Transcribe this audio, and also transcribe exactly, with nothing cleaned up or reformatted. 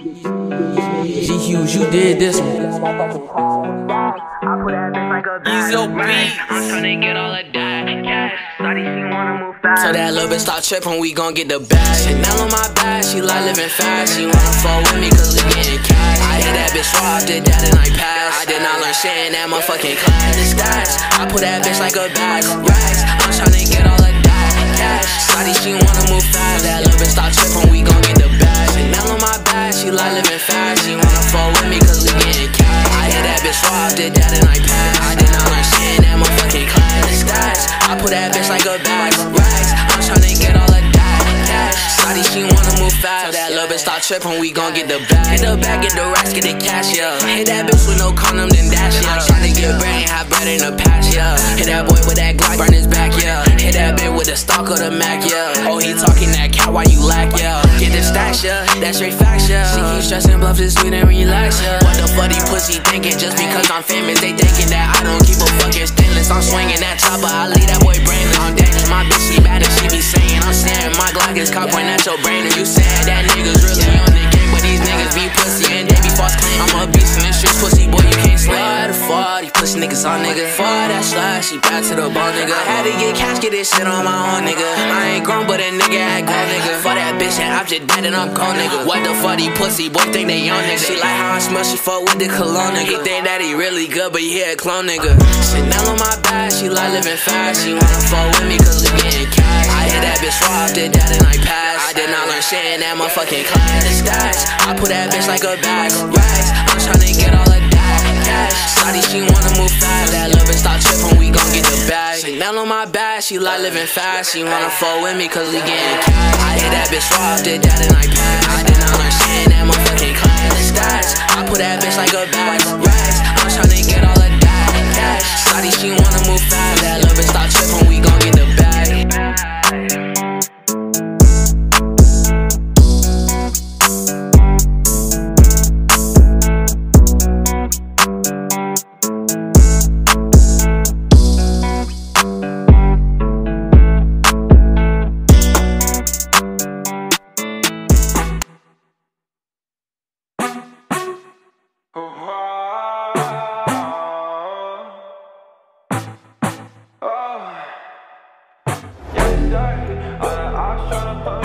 G Hughes, you did this one. Easy beat. I'm tryna get all of that cash. Shawty, she wanna move fast. So that little bitch stop trippin', we gon' get the bag. Chanel on my back, she like living fast. She wanna fall with me cause we getting cash. I hit that bitch raw, did that and I passed. I did not learn shit in that motherfucking class. The stats, I put that bitch like a bag. Racks, I'm tryna get all of that cash. Shawty, she wanna move fast. That little bitch stop trippin', we gon' get the bag. Chanel on my back, she like living fast. She wanna fall with me cause we getting cash. I hit that bitch raw, did that and I passed. I did not learn shit in that motherfucking class. The stats, I put that bitch like a bag. Racks, I'm tryna get all of that cash. Shawty, she wanna move fast. So that little bitch start trippin', we gon' get the bag. Hit the bag, get the racks, get the cash, yeah. Hit that bitch with no condom, then dash, yeah. I'm tryna get bread, ain't have bread in the past, yeah. Hit that boy with that Glock, burn his back, yeah. Hit that bitch with the stock of the Mac, yeah. Oh, he talking that cat, why you lack, yeah. Get the stash, yeah. That's straight facts, yeah. She keep stressing, bluff this sweet and relax, yeah. What the fuck these pussy thinking? Just because I'm famous, they thinking that I don't keep a fucking stainless. I'm swinging that chopper, I leave that boy brainless. I'm dangerous, my bitch, she bad and she be saying I'm saying my Glock is cock, point at your brain. And you saying that niggas really on the game, but these niggas be pussy and they be false claim. I'm a beast in the streets, pussy boy, you can't slam. Why the fuck these pussy niggas on, nigga? Fuck that slide, she back to the ball, nigga. I had to get cash, get this shit on my own, nigga. I ain't grown, but a nigga act grown, nigga. Fuck that bitch and I'm just dead and I'm cold, nigga. What the fuck these pussy boy think they on, nigga? She like how I smell, she fuck with the cologne, nigga. He think that he really good, but he a clone, nigga. Chanel on my back, she like living fast. She wanna fuck with me cause we getting cash. I hit that bitch raw, did that and I passed. I did not learn shit in that motherfucking class. The stats, I put that bitch like a bag. Racks, I'm tryna get all of that cash. Shawty, she wanna move fast. That little bitch stop trippin', we gon' get the bag. Chanel on my back, she like living fast. She wanna fuck with me cause we getting cash. I hit that bitch raw, did that and I passed. I did not learn shit in that motherfucking class. The stats, I put that bitch like a bag. Racks, I'm tryna get all of that cash. Shawty, she wanna move fast. That little bitch stop trippin', we gon' get the bag. All the ops tryna